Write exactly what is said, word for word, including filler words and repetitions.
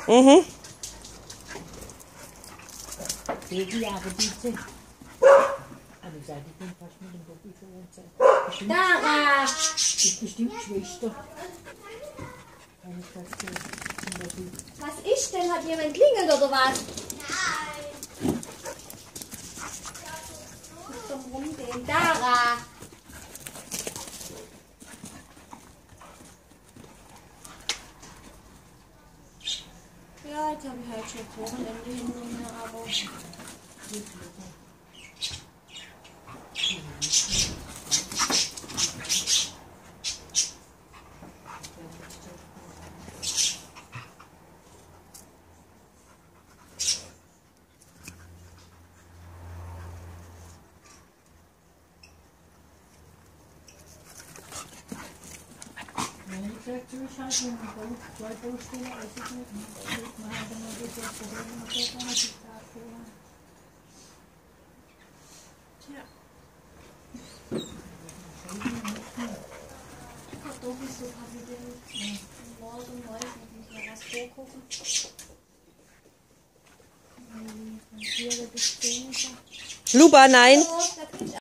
Mhm. Dara! Das ist bestimmt die Schwester. Was ist denn? Hat jemand klingelt oder was? Nein. Muss doch rumgehen. Dara! Ja, jetzt habe ich halt schon das Wochenende hinter mir, aber... Ja, ich sag, du hast halt noch zwei Baustellen, weiß ich nicht. Man hat immer das jetzt gesehen, man kann gar nicht da vorne. Tja. Kartoffelsuppe habe ich denn morgen neu, ich muss noch was vorgucken. Von vier bis zehn. Luba, nein. Oh, da krieg ich